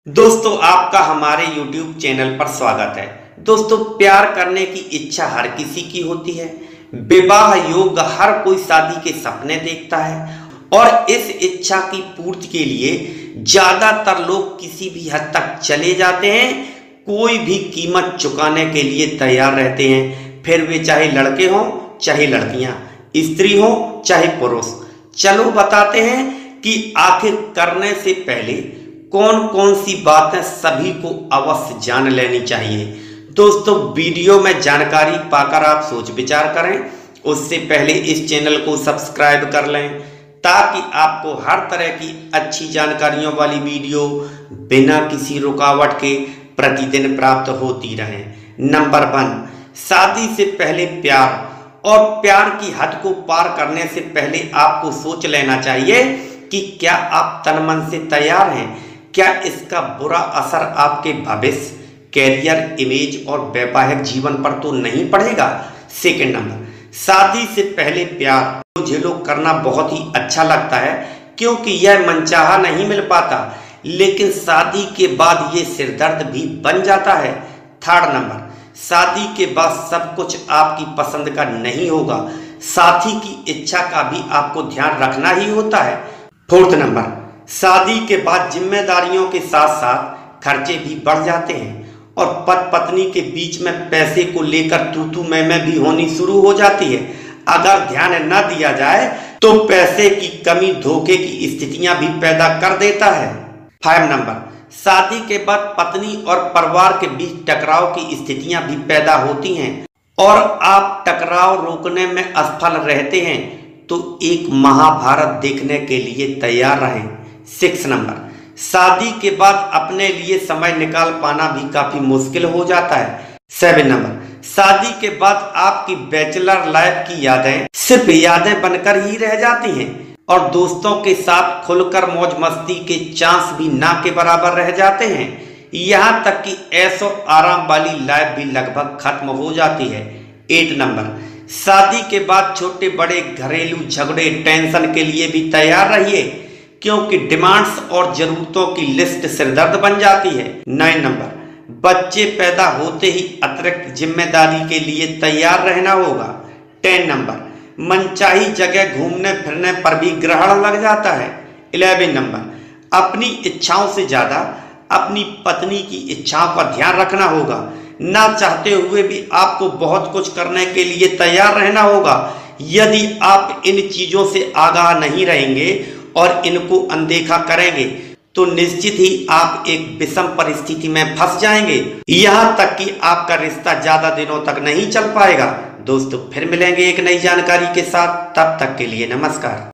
दोस्तों आपका हमारे YouTube चैनल पर स्वागत है। दोस्तों प्यार करने की इच्छा हर किसी की होती है। विवाह योग्य हर कोई शादी के सपने देखता है और इस इच्छा की पूर्ति के लिए ज्यादातर लोग किसी भी हद तक चले जाते हैं, कोई भी कीमत चुकाने के लिए तैयार रहते हैं, फिर वे चाहे लड़के हों चाहे लड़कियां, स्त्री हो चाहे पुरुष। चलो बताते हैं कि आखिर करने से पहले कौन कौन सी बातें सभी को अवश्य जान लेनी चाहिए। दोस्तों वीडियो में जानकारी पाकर आप सोच विचार करें, उससे पहले इस चैनल को सब्सक्राइब कर लें ताकि आपको हर तरह की अच्छी जानकारियों वाली वीडियो बिना किसी रुकावट के प्रतिदिन प्राप्त होती रहे। नंबर 1, शादी से पहले प्यार और प्यार की हद को पार करने से पहले आपको सोच लेना चाहिए कि क्या आप तन मन से तैयार हैं। क्या इसका बुरा असर आपके भविष्य, कैरियर, इमेज और वैवाहिक जीवन पर तो नहीं पड़ेगा। सेकंड नंबर, शादी से पहले प्यार मुझे लोग करना बहुत ही अच्छा लगता है क्योंकि यह मनचाहा नहीं मिल पाता, लेकिन शादी के बाद ये सिरदर्द भी बन जाता है। थर्ड नंबर, शादी के बाद सब कुछ आपकी पसंद का नहीं होगा, साथी की इच्छा का भी आपको ध्यान रखना ही होता है। फोर्थ नंबर, शादी के बाद जिम्मेदारियों के साथ साथ खर्चे भी बढ़ जाते हैं और पति पत्नी के बीच में पैसे को लेकर तू मैं भी होनी शुरू हो जाती है। अगर ध्यान न दिया जाए तो पैसे की कमी धोखे की स्थितियां भी पैदा कर देता है। 5 नंबर, शादी के बाद पत्नी और परिवार के बीच टकराव की स्थितियां भी पैदा होती हैं और आप टकराव रोकने में असफल रहते हैं तो एक महाभारत देखने के लिए तैयार रहें। 6 नंबर, शादी के बाद अपने लिए समय निकाल पाना भी काफी मुश्किल हो जाता है। 7 नंबर, शादी के बाद आपकी बैचलर लाइफ की यादें सिर्फ यादें बनकर ही रह जाती हैं और दोस्तों के साथ खुलकर मौज मस्ती के चांस भी ना के बराबर रह जाते हैं। यहाँ तक कि ऐशो आराम वाली लाइफ भी लगभग खत्म हो जाती है। 8 नंबर, शादी के बाद छोटे बड़े घरेलू झगड़े टेंशन के लिए भी तैयार रहिए क्योंकि डिमांड्स और जरूरतों की लिस्ट सिरदर्द बन जाती है। 9 नंबर, बच्चे पैदा होते ही अतिरिक्त जिम्मेदारी के लिए तैयार रहना होगा। 10 नंबर, मनचाही जगह घूमने फिरने पर भी ग्रहण लग जाता है। 11 नंबर, अपनी इच्छाओं से ज्यादा अपनी पत्नी की इच्छाओं का ध्यान रखना होगा। ना चाहते हुए भी आपको बहुत कुछ करने के लिए तैयार रहना होगा। यदि आप इन चीजों से आगाह नहीं रहेंगे और इनको अनदेखा करेंगे तो निश्चित ही आप एक विषम परिस्थिति में फंस जाएंगे, यहाँ तक कि आपका रिश्ता ज्यादा दिनों तक नहीं चल पाएगा। दोस्तों फिर मिलेंगे एक नई जानकारी के साथ, तब तक के लिए नमस्कार।